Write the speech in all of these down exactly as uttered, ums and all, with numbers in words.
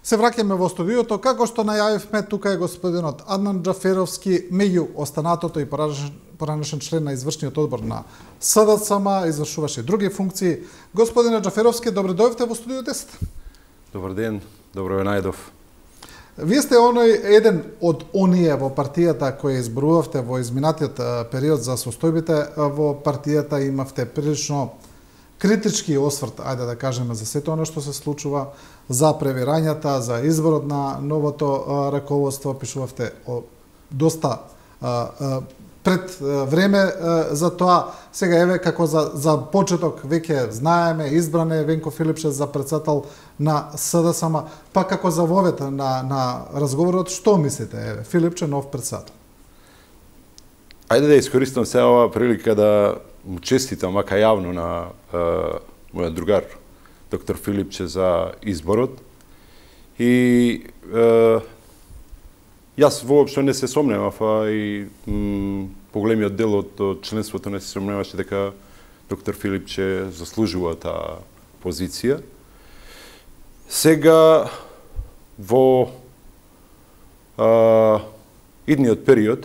Се враќаме во студиото, како што најавивме, тука е господинот Аднан Џаферовски, меѓу останатото и поранешен член на извршниот одбор на СДСМ, извршуваше други функции. Господине Џаферовски, добре дојдовте во студио десет. Добар ден, добро ве најдов. Вие сте оној еден од оние во партијата кои изборувавте во изминатиот период за состојбите во партијата, имавте прилично критички осврт, ајде да кажеме, за сето оно што се случува, за превирањата, за изборот на новото а, раководство, пишувавте о, доста а, а, пред а, време а, за тоа. Сега еве како за, за почеток веќе знаеме, избран е Венко Филипче за председател на СДСМ, па како за вовет на, на разговорот, што мислите, еве, Филипче нов председател? Ајде да искористам сега оваа прилика да му честитам, мака јавно, на е, мојот другар, доктор Филипче, за изборот. И е, јас воопшто не се сомневав, а и м, поголемиот дел од членството не се сомневаше дека доктор Филипче заслужува таа позиција. Сега, во е, идниот период,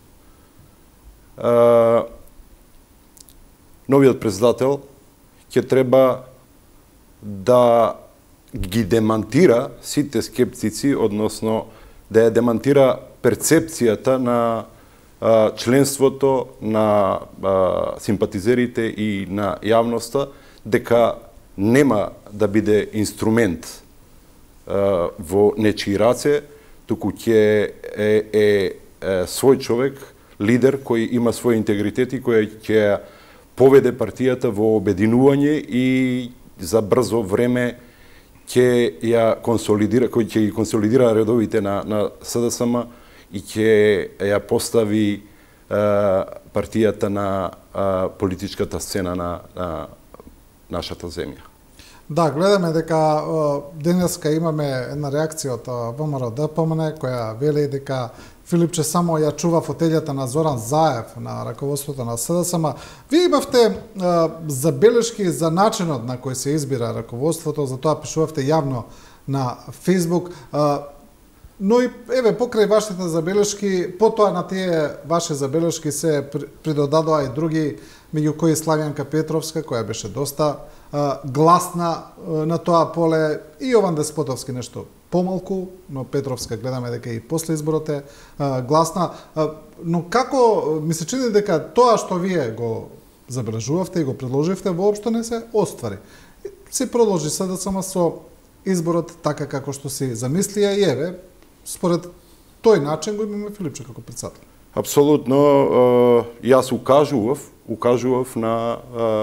е, новиот председател ќе треба да ги демантира сите скептици, односно да ја демантира перцепцијата на а, членството, на а, симпатизерите и на јавноста, дека нема да биде инструмент а, во нечии раце, туку ќе е, е, е свој човек, лидер кој има свој интегритет и кој ќе поведе партијата во обединување и за брзо време ќе ја консолидира, кој ќе ги консолидира редовите на, на СДСМ и ќе ја постави е, партијата на е, политичката сцена на, на нашата земја. Да, гледаме дека денеска имаме една реакција од ВМРО-ДПМН која вели дека Филипче само ја чува фотелјата на Зоран Заев на раководството на СДСМ. Вие имавте а, забелешки за начинот на кој се избира раководството, за тоа пишувавте јавно на Фейсбук. А, но и еве покрај вашите забелешки, потоа на тие ваши забелешки се придодадоа и други, меѓу кои Славјанка Петровска, која беше доста а, гласна а, на тоа поле, и Јован Деспотовски нешто помалку, но Петровска гледаме дека и после изборот е а, гласна. А, но како ми се чини дека тоа што вие го забележувавте и го предложивте воопшто не се оствари. Се продолжи СДСМ со изборот така како што си замислија и еве, според тој начин го имаме Филипче како председател. Апсолутно, јас укажував, укажував на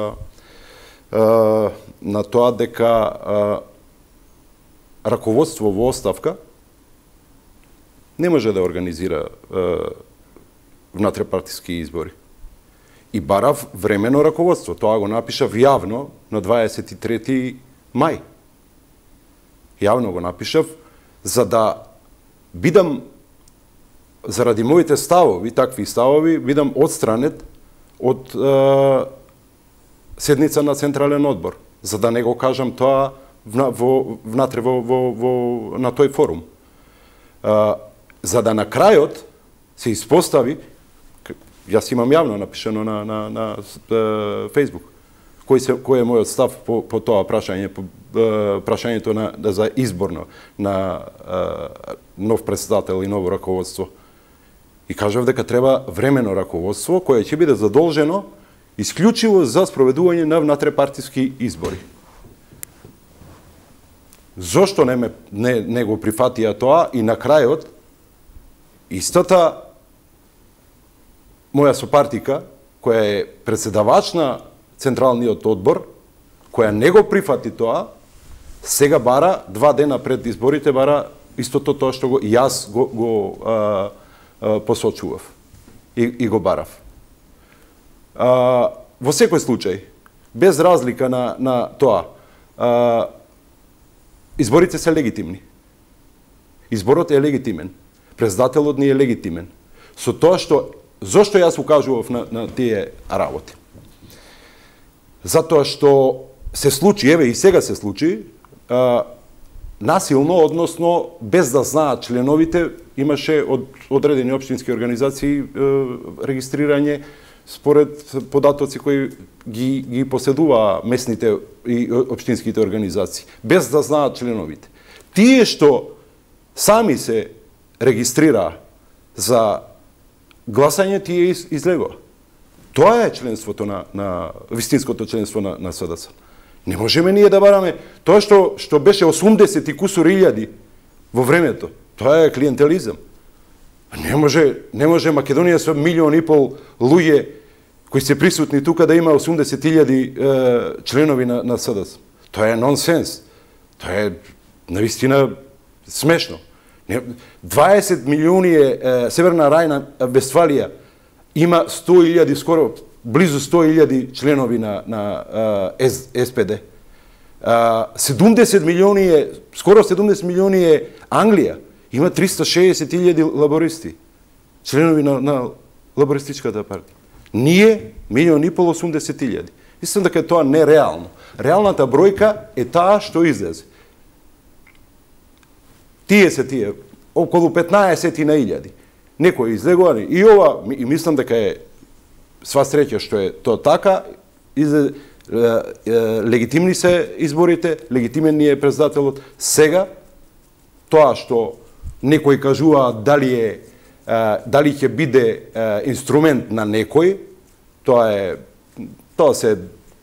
на тоа дека раководство во оставка не може да организира внатрепартиски избори. И барав времено раководство. Тоа го напишав јавно на дваесет и трети мај. Јавно го напишав за да бидам, заради моите ставови, такви ставови, бидам одстранет од е, седница на Централен одбор, за да не го кажам тоа во, внатре во, во, во, на тој форум. Е, за да на крајот се испостави, јас имам јавно напишено на, на, на е, Фейсбук, кој, се, кој е мојот став по, по тоа прашање, по е, прашањето на, за изборно на е, нов председател и ново раководство. И кажав дека треба времено раководство кое ќе биде задолжено исклучиво за спроведување на внатрепартиски избори. Зошто не, ме, не, не го прифатија тоа и на крајот истата моја сопартика, која е председавач на Централниот одбор, која не го прифати тоа, сега бара, два дена пред изборите, бара истото тоа што го, јас го, го а, а, посочував и, и го барав. А, во секој случај, без разлика на, на тоа, а, изборите се легитимни. Изборот е легитимен. Председателот ни е легитимен. Со тоа што, зошто јас укажував на, на тие работи? Затоа што се случи, еве и сега се случи, а, насилно, односно без да знаат членовите, имаше од одредени општински организации регистрирање според податоци кои ги, ги поседуваа местните и општинските организации, без да знаат членовите. Тие што сами се регистрираа за гласање, тие излегоа. Тоа е членството на, на вистинското членство на, на СДС. Не можеме ние да бараме тоа што што беше осумдесет и кусур илјади во времето. Тоа е клиентелизам. Не може не може Македонија со милион и пол луѓе кои се присутни тука да има осумдесет илјади е, членови на, на СДС. Тоа е нонсенс. Тоа е навистина смешно. дваесет милиони е, Северна Рајна Вестфалија има сто илјади, скоро близу сто илјади членови на, на uh, СПД. Uh, седумдесет милиони е, скоро седумдесет милиони е Англија. Има триста шеесет илјади лабористи, членови на, на лабористичката партија. Ние, милион и пол, осумдесет илјади. Мислам дека е тоа нереално. Реалната бројка е таа што излезе. Тие се тие, околу петнаесет на илјади. Некои излегувани. И ова, и мислам дека е сва среќа што е тоа така, изле, е, е, легитимни се изборите, легитимен ни е председателот. Сега, тоа што некои кажува дали е е, дали ќе биде е, инструмент на некој, тоа е тоа се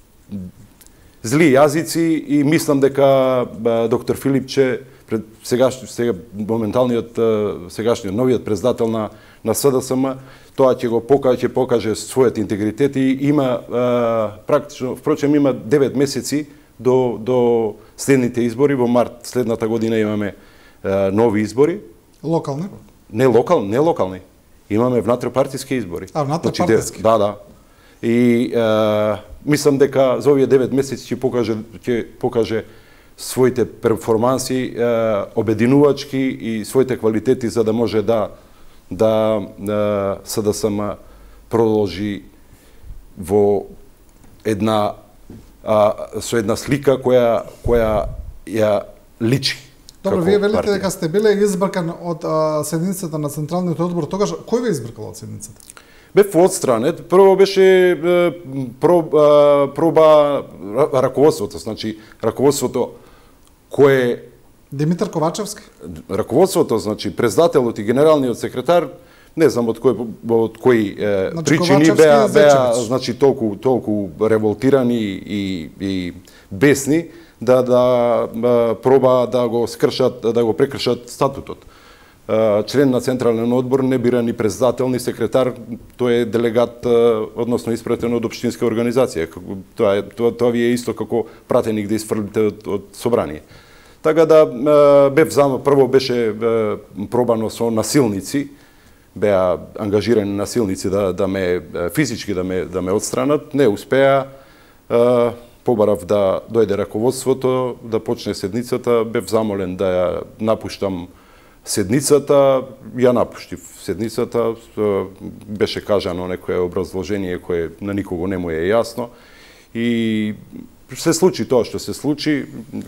зли јазици и мислам дека е, доктор Филипче пред сегаш, сега моменталниот сегашниот новиот председател на на СДСМ, тоа ќе го покаже, ќе покаже својот интегритет и има а, практично, впрочем има девет месеци до до следните избори. Во март следната година имаме а, нови избори. Локални? Не локални, не локални. Имаме внатропартиски избори. А, внатропартиски? Да, да. И а, мислам дека за овие девет месеци ќе покаже ќе покаже своите перформанси, е, обединувачки и своите квалитети за да може да да е, СДСМ продолжи во една а, со една слика која која ја личи. Добро, вие велите дека сте биле избркан од а, седницата на Централниот одбор. Тогаш кој ве избркал од седницата? Бев отстране. Прво беше е, про, е, проба раководството, значи раководството кое Димитар Ковачевски? Раководството, значи председателот и генералниот секретар, не знам од кој од кои е, значи, причини беа беа значи толку толку револтирани и и бесни да да проба да го скршат, да го прекршат статутот. Член на Централен одбор не бира ни председател, ни секретар, тој е делегат, односно испратен од општинска организација. Тоа е тоа, тоа ви е исто како пратеник да исфрлите од, од собрание. Така да бев зама, прво беше пробано со насилници, беа ангажирани насилници да да ме физички да ме да ме отстранат, не успеа. Побарав да дојде раководството, да почне седницата, бев замолен да ја напуштам седницата, ја напуштив седницата, беше кажано некое образложение кое на никого не му е јасно и се случи тоа што се случи.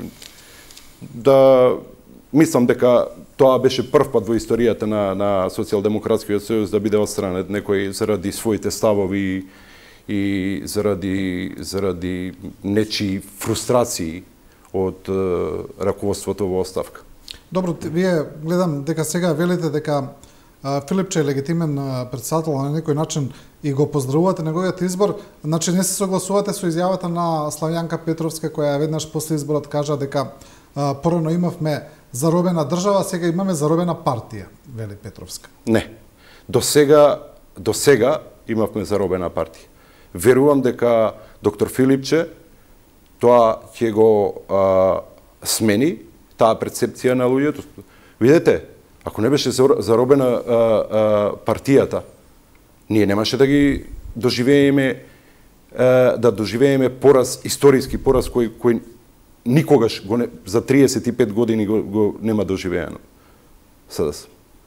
Да мислам дека тоа беше прв пат во историјата на на Социјалдемократскиот сојуз да биде отстранет некој заради своите ставови и заради заради нечии фрустрации од е, раководството во оставка. Добро, вие гледам дека сега велите дека а, Филипче е легитимен а, председател на некој начин и го поздравувате неговиот избор, значи не се согласувате со изјавата на Славјанка Петровска која веднаш после изборот кажа дека а, порано имавме заробена држава, сега имаме заробена партија, вели Петровска. Не. До сега до сега имавме заробена партија. Верувам дека доктор Филипче тоа ќе го а, смени таа перцепција на луѓето. Видете, ако не беше заробена а, а, партијата, ние немаше да ги доживееме а, да доживееме пораз, историски пораз кој кој никогаш го не, за триесет и пет години го, го нема доживеено. СДС.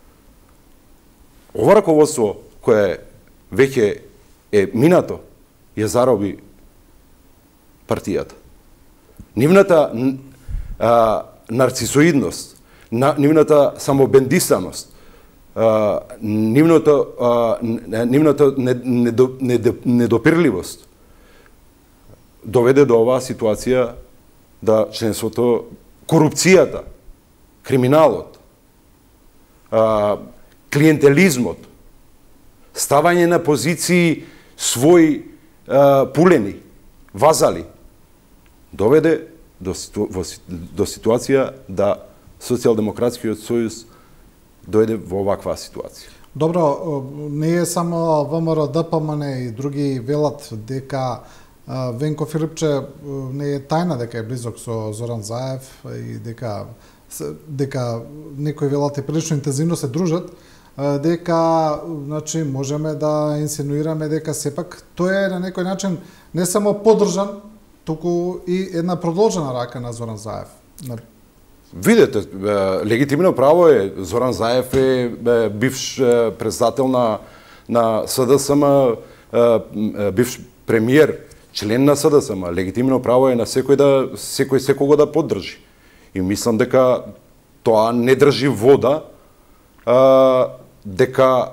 Ова раководство кое веќе е минато, ја зароби партијата. Нивната а, нарцисоидност, на нивната самобендисаност, а, нивното, а, нивната недопирливост доведе до оваа ситуација да членството, корупцијата, криминалот, а, клиентелизмот, ставање на позиции своји а, пулени, вазали, доведе до, до ситуација да Социјалдемократскиот сојуз дојде во оваква ситуација. Добро, не е само ВМРО Д П М Н и други велат дека Венко Филипче не е тајна дека е близок со Зоран Заев и дека дека некои велат и прилично интензивно се дружат, дека значи можеме да инсинуираме дека сепак тој е на некој начин не само поддржан, туку и една продолжена рака на Зоран Заев. Видете, легитимно право е, Зоран Заев е бивш председател на на С Д С М, бивш премиер, член на С Д С М, легитимно право е на секој да секој секого да поддржи. И мислам дека тоа не држи вода, а, дека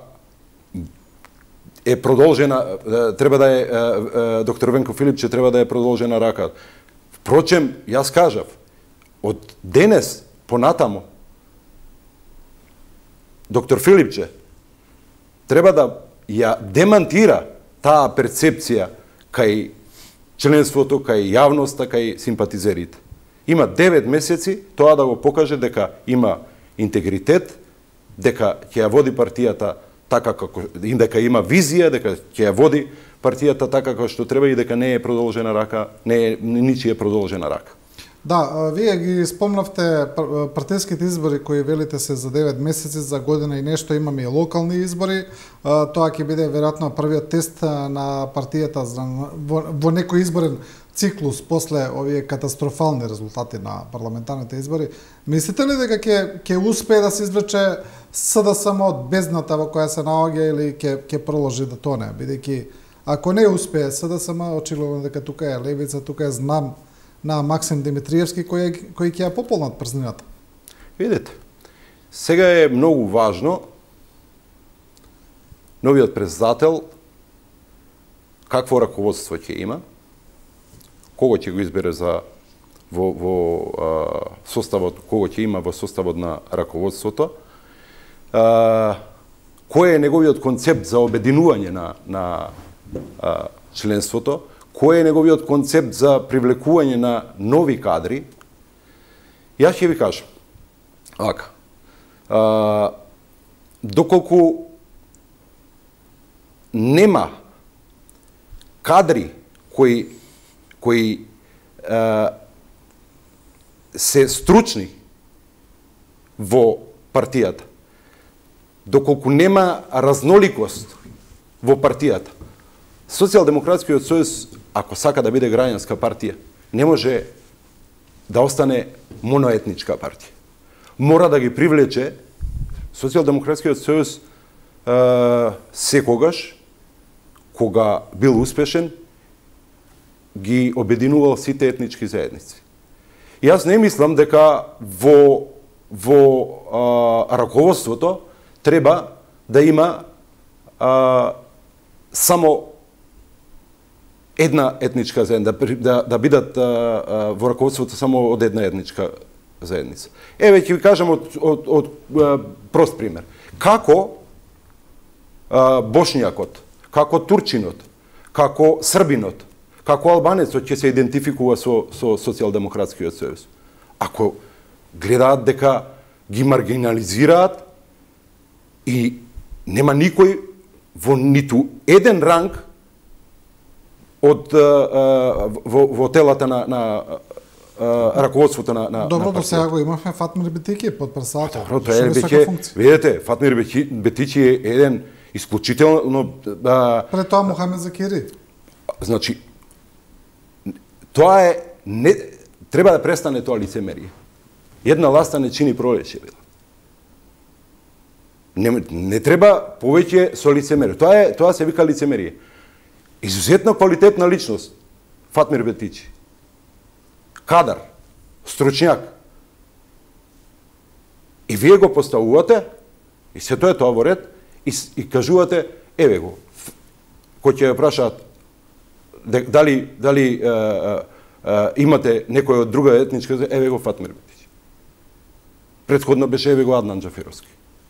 е продолжена, треба да е, доктор Венко Филипче треба да е продолжена рака. Впрочем, јас кажав, од денес понатамо, доктор Филипче треба да ја демантира таа перцепција кај членството, кај јавноста, кај симпатизерите. Има девет месеци тоа да го покаже дека има интегритет, дека ќе ја води партијата така како, и дека има визија, дека ќе ја води партијата така како што треба и дека не е продолжена рака, не е ничија продолжена рака. Да, вие ги спомнавте партиските избори кои велите се за девет месеци, за година и нешто имаме и локални избори. Тоа ќе биде веројатно првиот тест на партијата во, во некој изборен циклус после овие катастрофални резултати на парламентарните избори. Мислите ли дека ќе ќе успее да се извлече С Д С М од бездната во која се наоѓа или ќе ќе продолжи да тоне, бидејќи ако не успее С Д С М, очигледно дека тука е левица, тука е знам на Максим Димитриевски кој кој ќе ја пополнат празнината. Видете, сега е многу важно новиот председател какво раководство ќе има, кого ќе го избере за во, во а, составот, кого ќе има во составот на раководството, а, кој е неговиот концепт за обединување на, на а, членството, кој е неговиот концепт за привлекување на нови кадри. Јас ќе ви кажам, ака, а, доколку нема кадри кои кои а, се стручни во партијата, доколку нема разноликост во партијата, Социјалдемократскиот сојуз, ако сака да биде граѓанска партија, не може да остане моноетничка партија. Мора да ги привлече Социјалдемократскиот сојуз е, секогаш, кога бил успешен, ги обединувал сите етнички заедници. И јас не мислам дека во во а, раководството треба да има а, само една етничка заедница, да, да, да бидат а, а, во раководството само од една етничка заедница. Еве ќе ви кажам од, од, од, од прост пример. Како а, бошњакот, како турчинот, како србинот, како албанецот ќе се идентификува со, со Социјалдемократскиот сојуз? Ако гледаат дека ги маргинализираат и нема никој во ниту еден ранг од а, во, во телата на, на а, раководството на, на Добро, на до сега го имавме Фатмир Бетики под председател. Добро, тоа е веќе, видете, Фатмир Бетичи е еден исклучително а, пред тоа Мухамед Закири. Значи тоа е не треба да престане тоа лицемерие. Една ласта не чини пролеće, била. Не, не треба повеќе со лицемерие. Тоа е тоа се вика лицемерие. Изузетно квалитетна личност Фатмир Бетичи. Кадар, стручњак. И вие го поставувате, и се тоа е тоа во ред, и, и кажувате, еве го, кој ќе ја прашаат дали, дали е, е, е, имате некој од друга етничка, еве го Фатмир Бетич. Предходно беше еве го Аднан Джаферовски.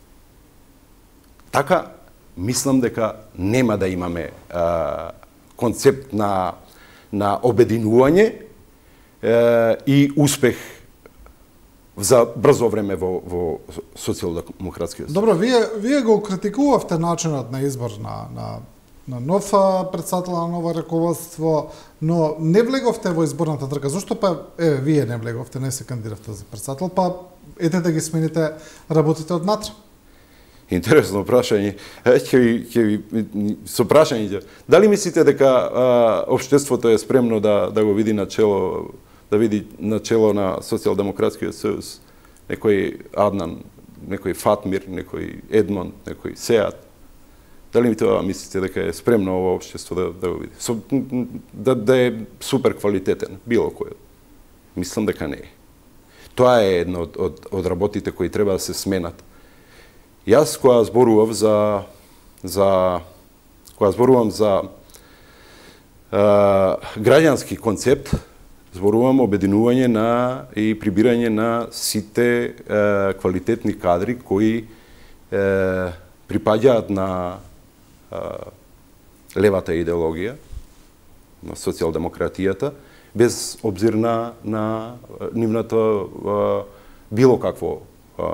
Така, мислам дека нема да имаме е, концепт на, на обединување е, и успех за брзо време во, во социјалдемократскиот съюз. Добро, вие, вие го критикувавте начинот на избор на, на, на нов председател на ново раководство, но не влеговте во изборната трка. Зошто па, еве, вие не влеговте, не се кандидиравте за председател, па ете да ги смените работите од натре? Интересно прашање. Ќе ви, ќе ви со прашање. Дали мислите дека а, општеството е спремно да да го види на чело, да види на чело на социјалдемократскиот сојуз некој Аднан, некој Фатмир, некој Едмонд, некој Сеат? Дали ми тоа мислите дека е спремно ово општество да да го види? Со, да да е супер квалитетен било кој? Мислам дека не е. Тоа е едно од од, од работите кои треба да се сменат. Јас кога зборував за за кога зборувам за е, граѓански концепт, зборувам обединување на и прибирање на сите е, квалитетни кадри кои е, припаѓаат на е, левата идеологија, на социјалдемократијата, без обзир на на нивната е, било какво е,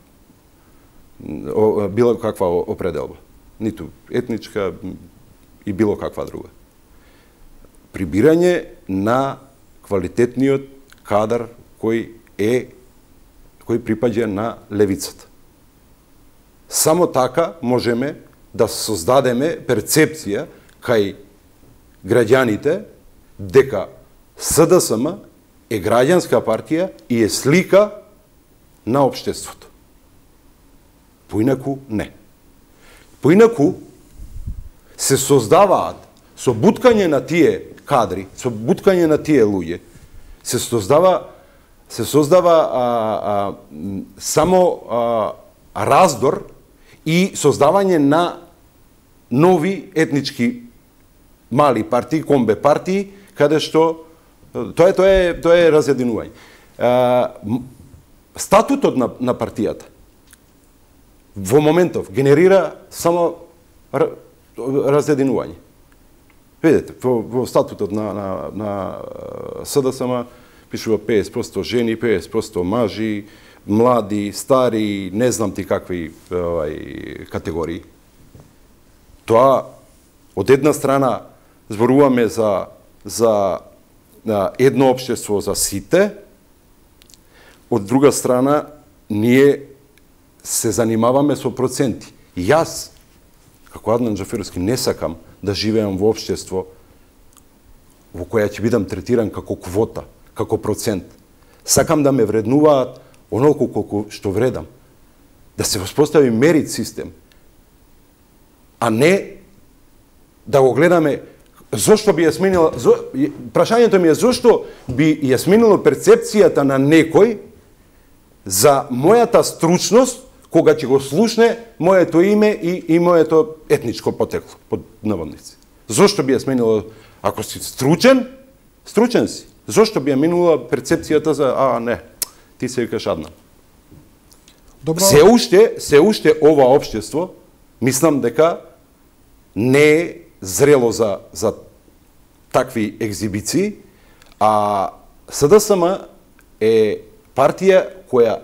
било каква определба, ниту етничка и било каква друга. Прибирање на квалитетниот кадар кој е кој припаѓа на левицата. Само така можеме да создадеме перцепција кај граѓаните дека С Д С М е граѓанска партија и е слика на општеството. Поинаку не. Поинаку се создаваат со буткање на тие кадри, со буткање на тие луѓе, се создава се создава а, а, само а, раздор и создавање на нови етнички мали партии, комбе партии, каде што тоа е тоа е тоа е разединување. А, статутот на на партијата во моментов генерира само разединување. Видете, во, во статутот на, на, на С Д С М пишува петдесет проценти жени, петдесет проценти мажи, млади, стари, не знам ти какви овај, категории. Тоа, од една страна, зборуваме за, за едно општество за сите, од друга страна, ние се занимаваме со проценти. Јас, како Аднан Джаферовски, не сакам да живеам во општество во која ќе бидам третиран како квота, како процент. Сакам да ме вреднуваат онолку колку што вредам. Да се воспостави мерит систем, а не да го гледаме зошто би ја сменила, зо, прашањето ми е зошто би ја сменило перцепцијата на некој за мојата стручност кога ќе го слушне моето име и, и моето етничко потекло, под наводници. Зошто би ја сменило, ако си стручен, стручен си. Зошто би ја минула перцепцијата за, а, не, ти се викаш Аднан. Добро. Се уште, се уште ова општество, мислам дека не е зрело за, за такви екзибиции, а С Д С М е партија која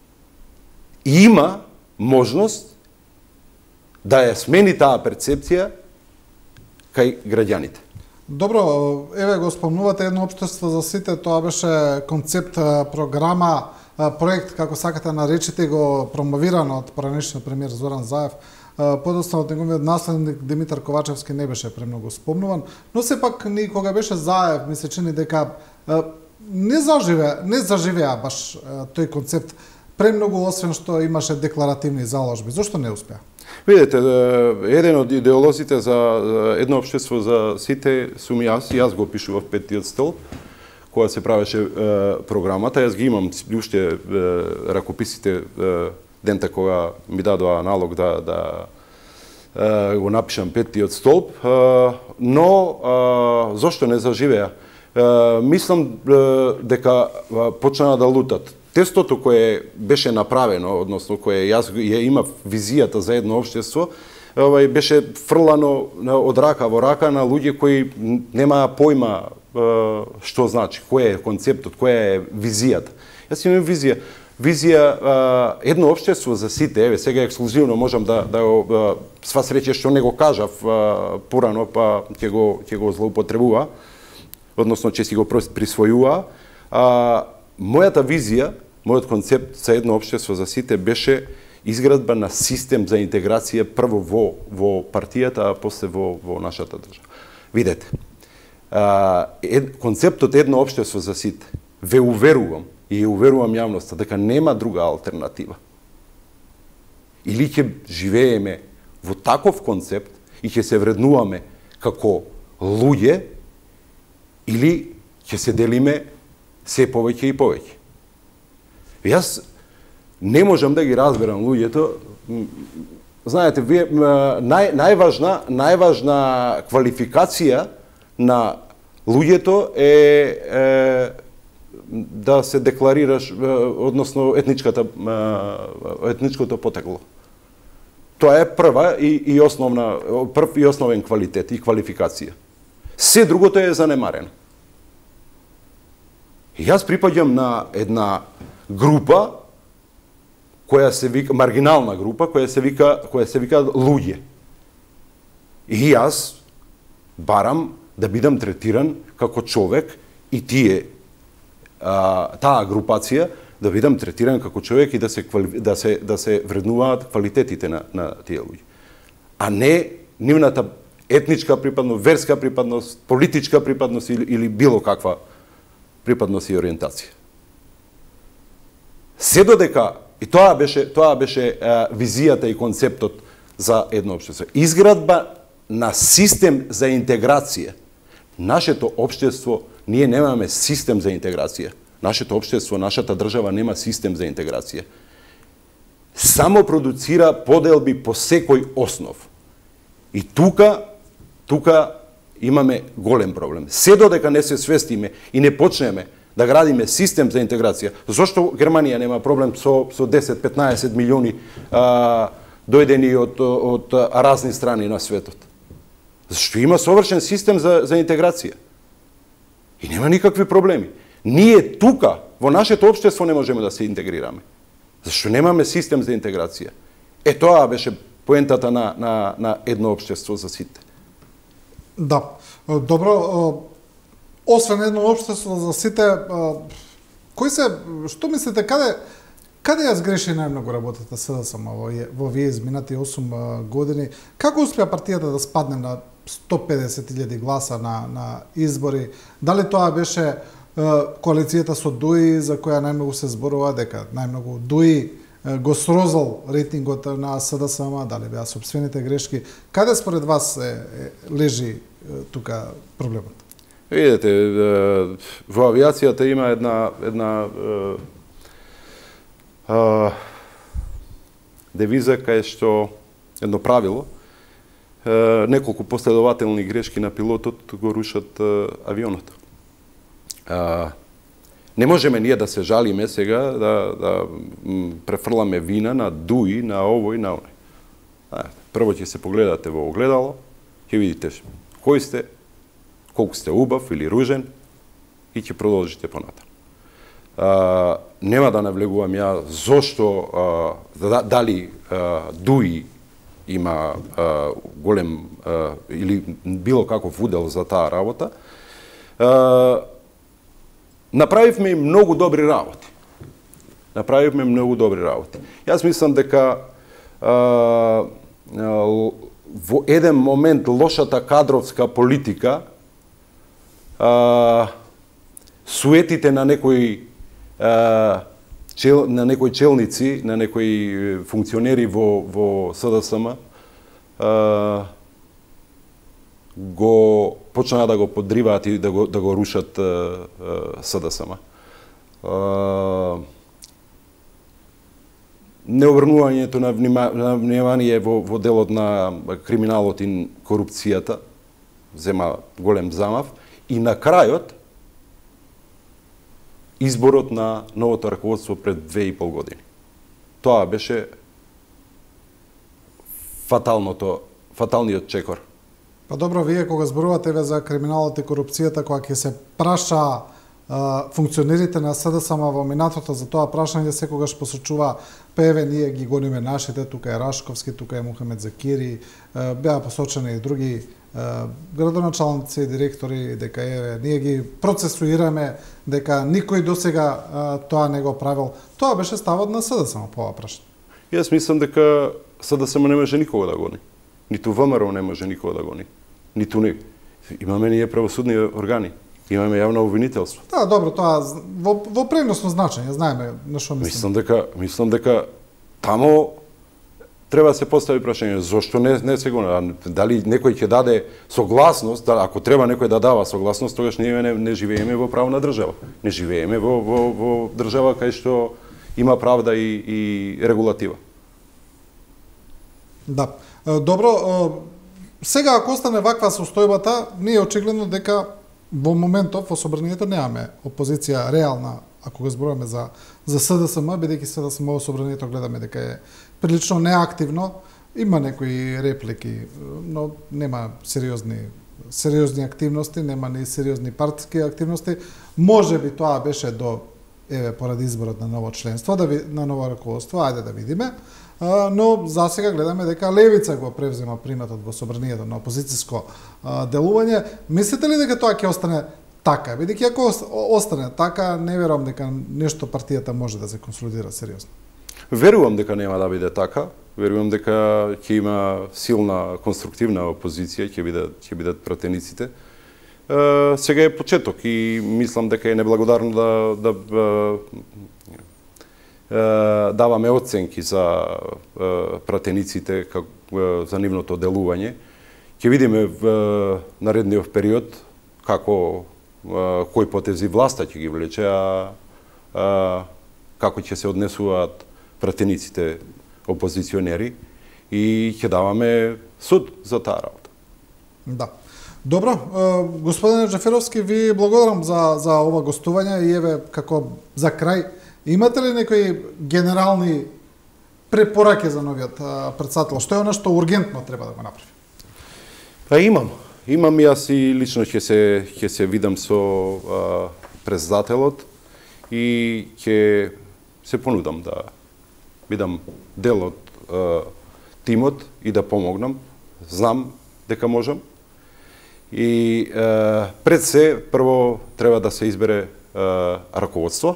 има можност да ја смени таа перцепција кај граѓаните. Добро, еве го спомнувате едно општество за сите, тоа беше концепт, програма, проект, како сакате наречите, го промовиран од поранешниот премиер Зоран Заев. Подоцна од неговиот наследник Димитар Ковачевски не беше премногу спомнуван, но сепак ни кога беше Заев, ми се чини дека не заживеа, не заживеа баш тој концепт премногу, освен што имаше декларативни заложби. Зошто не успеа? Видете, еден од идеолозите за едно општество за сите сум јас, јас го пишував петтиот столб, кога се правеше програмата, јас ги имам уште ракописите дента кога ми дадоа налог да, да е, го напишам петтиот столб, е, но е, зошто не заживеа? Е, мислам е, дека е, почна да лутат. Тестото кое беше направено, односно кое јас ја имав визијата за едно општество, овај беше фрлано од рака во рака на луѓе кои немаа појма што значи, кој е концептот, која е визијата. Јас имам визија, визија едно општество за сите, еве сега ексклузивно можам да да сва среќа што не го кажав порано, па ќе го ќе го злоупотребува, односно ќе си го присвојува. А, мојата визија, мојот концепт за едно општество за сите беше изградба на систем за интеграција прво во во партијата, а после во во нашата држава. Видете, а, ед, концептот едно општество за сите, ве уверувам и уверувам јавноста дека нема друга алтернатива. Или ќе живееме во таков концепт и ќе се вреднуваме како луѓе, или ќе се делиме се повеќе и повеќе. Јас не можам да ги разберам луѓето. Знаете, вие, нај, најважна, најважна квалификација на луѓето е, е да се декларираш, односно етничката, етничкото потекло. Тоа е прва и, и основна, прв и основен квалитет и квалификација. Се другото е занемарено. И јас припаѓам на една група која се вика маргинална група, која се вика која се вика луѓе. И јас барам да бидам третиран како човек и тие а, таа групација да бидам третиран како човек и да се да се да се вреднуваат квалитетите на на тие луѓе. А не нивната етничка припадност, верска припадност, политичка припадност или, или било каква припадност и ориентација. Се додека и тоа беше тоа беше а, визијата и концептот за едно општество. Изградба на систем за интеграција. Нашето општество, ние немаме систем за интеграција. Нашето општество, нашата држава нема систем за интеграција. Само продуцира поделби по секој основ. И тука тука имаме голем проблем. Се додека не се свестиме и не почнеме да градиме систем за интеграција. Зошто Германија нема проблем со со десет-петнаесет милиони а, дојдени од од разни страни на светот? Зашто има совршен систем за за интеграција. И нема никакви проблеми. Ние тука во нашето општество не можеме да се интегрираме. Зашто немаме систем за интеграција. Е тоа беше поентата на на на едно општество за сите. Да. Добро, освен едно општество за сите, кои се, што мислите, каде каде ја сгреши најмногу работата СДСМ во во вие изминати осум години? Како успеа партијата да спадне на сто педесет илјади гласа на на избори? Дали тоа беше коалицијата со ДУИ, за која најмногу се зборува дека најмногу ДУИ го срозал рейтингот на СДСМ, дали беа сопствените грешки? Каде според вас е, е, лежи е, тука проблемот? Видете, во авиацијата има една една е, е, девиза кај што едно правило, е, неколку последователни грешки на пилотот го рушат е, авионот. Е, Не можеме ние да се жалиме сега, да, да префрламе вина на ДУИ, на овој, на оној. Прво ќе се погледате во огледало, ќе видите кој сте, колку сте убав или ружен и ќе продолжите понатаму. А, нема да навлегувам ја зошто, а, дали а, ДУИ има а, голем а, или било каков удел за таа работа. А, Направивме многу добри работи. Направивме многу добри работи. Јас мислам дека а, а, во еден момент лошата кадровска политика, а, суетите на некои а, чел, на некои челници, на некои функционери во во СДСМ а, го почнаа да го подриваат и да го да го рушат СДСМ. необрнувањето на, внима, на внимание во, во делот на криминалот и корупцијата зема голем замав и на крајот изборот на новото раководство пред две и пол години. Тоа беше фаталното, фаталниот чекор. Па добро, вие кога зборувате за криминалот и корупцијата, кога ќе се праша а, функционерите на СДСМ во минатото за тоа прашање, секогаш посочува, па еве ние ги гониме нашите, тука е Рашковски, тука е Мухамед Закири, а, беа посочени и други а, градоначалници и директори, дека еве ние ги процесуираме, дека никој досега а, тоа не го правил. Тоа беше ставот на СДСМ по ова прашање. Јас мислам дека СДСМ не може никого да гони. Ниту ВМРО не може никого да гони. Ниту не. Имаме ние правосудни органи. Имаме јавно обвинителство. Да, добро, тоа во, во преносно значење, знаеме на што мислам. Мислам дека, мислам дека тамо треба да се постави прашање зошто не не се гони, дали некој ќе даде согласност, да, ако треба некој да дава согласност, тогаш ние не, не живееме во правна држава. Не живееме во во во држава кај што има правда и и регулатива. Да. Добро, сега ако остане ваква состојбата, ние очигледно дека во моментов во собранието немаме опозиција реална, ако го зборуваме за за СДСМ, бидејќи СДСМ во собранието гледаме дека е прилично неактивно, има некои реплики, но нема сериозни сериозни активности, нема ни сериозни партиски активности. Можеби тоа беше до еве поради изборот на ново членство, да ви, на ново раководство, ајде да видиме. Uh, но за сега гледаме дека левица го превзема приматот во собранието на опозицијско uh, делување. Мислите ли дека тоа ќе остане така? Бидејќи ако остане така, не верувам дека нешто партијата може да се консолидира сериозно. Верувам дека нема да биде така. Верувам дека ќе има силна конструктивна опозиција, ќе бидат ќе бидат пратениците. Uh, сега е почеток и мислам дека е неблагодарно да да даваме оценки за пратениците за нивното делување. Ќе видиме в наредниот период како кои потези власта ќе ги влече, а, а како ќе се однесуваат пратениците опозиционери и ќе даваме суд за таа работа. Да. Добро, господине Џаферовски, ви благодарам за за ова гостување и еве како за крај, имате ли некои генерални препораки за новиот претседател? Што е она што ургентно треба да го направи? Па имам. Имам јас и лично ќе се ќе се видам со а, претседателот и ќе се понудам да бидам дел од а, тимот и да помогнам. Знам дека можам. И а, пред се прво треба да се избере а, раководство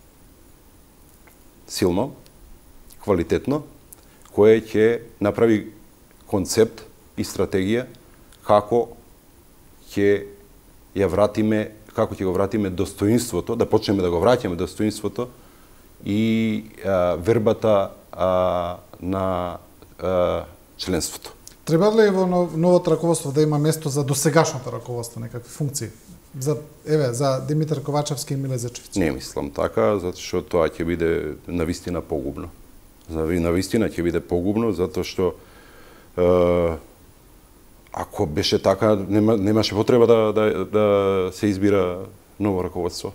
силно, квалитетно, кое ќе направи концепт и стратегија како ќе ја вратиме, како ќе го вратиме достоинството, да почнеме да го враќаме достоинството и а, вербата а, на а, членството. Треба ли во новото раководство да има место за досегашното раководство, некакви функции? За еве за Димитар Ковачевски и Миле Зечевиќ. Не мислам така, затоа што тоа ќе биде навистина погубно. За навистина ќе биде погубно затоа што е, ако беше така нема, немаше потреба да, да да се избира ново раководство.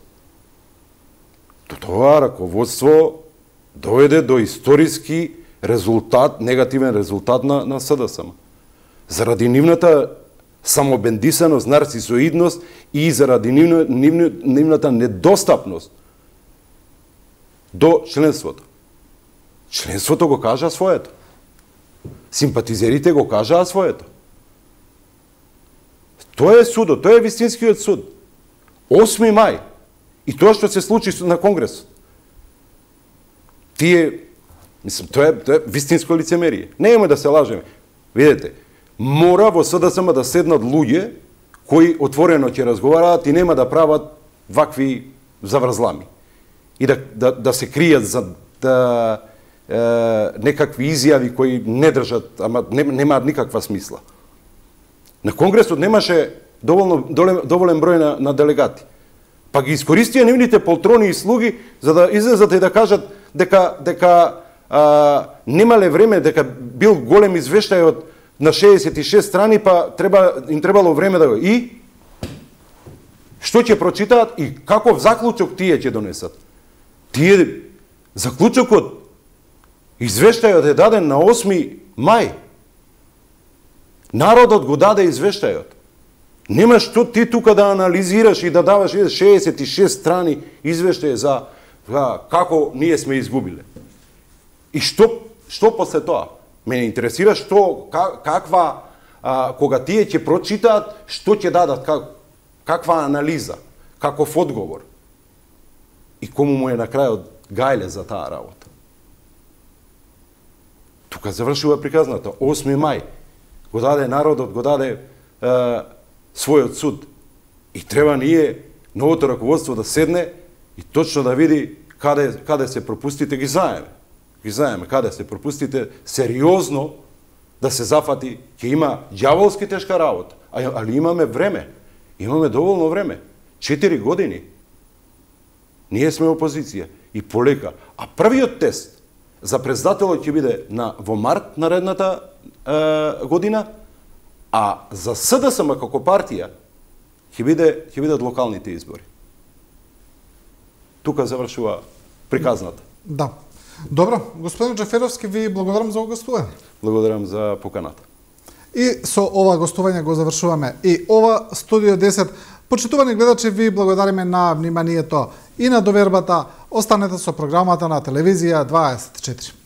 Тоа раководство доведе до историски резултат, негативен резултат на на СДСМ. Заради нивната самобендисаност, нарцисоидност и заради нивна, нивна, нивната недостапност до членството. Членството го кажа своето. Симпатизерите го кажаа своето. Тоа е судот, тоа е вистинскиот суд. осми мај. И тоа што се случи на Конгресот. Тие, мислам, тоа е, тоа е вистинско лицемерие. Неема да се лажеме. Видете, мора во СДСМ да седнат луѓе кои отворено ќе разговараат и нема да прават вакви заврзлами. И да, да, да се кријат за да, е, некакви изјави кои не држат, ама не, немаат никаква смисла. На Конгресот немаше доволно, доволен број на, на делегати. Па ги искористија нивните полтрони и слуги за да излезат и да кажат дека дека а, немале време, дека бил голем извештај од на шеесет и шест страни, па треба, им требало време да го... И? Што ќе прочитаат и каков заклучок тие ќе донесат? Тие... Заклучокот, извештајот е даден на осми мај. Народот го даде извештајот. Нема што ти тука да анализираш и да даваш шеесет и шест страни извештај за како ние сме изгубиле. И што, што после тоа? Мене интересира што, каква, а, кога тие ќе прочитаат, што ќе дадат, как, каква анализа, каков одговор. И кому му е на крајот гајле за таа работа. Тука завршува приказната. осми мај. Го даде народот, го даде е, својот суд. И треба ние, новото раководство, да седне и точно да види каде, каде се пропустите, ги знаеме. Ги знаеме каде се пропустите, сериозно да се зафати, ќе има ѓаволски тешка работа. Али имаме време. Имаме доволно време. Четири години. Ние сме опозиција. И полека. А првиот тест за председателот ќе биде на, во март наредната е, година, а за СДСМ како партија ќе биде ќе бидат локалните избори. Тука завршува приказната. Да. Добро, господин Џаферовски, ви благодарам за гостување. Благодарам за поканата. И со ова гостување го завршуваме и ова Студио десет. Почитувани гледачи, ви благодариме на вниманието и на довербата. Останете со програмата на телевизија дваесет и четири.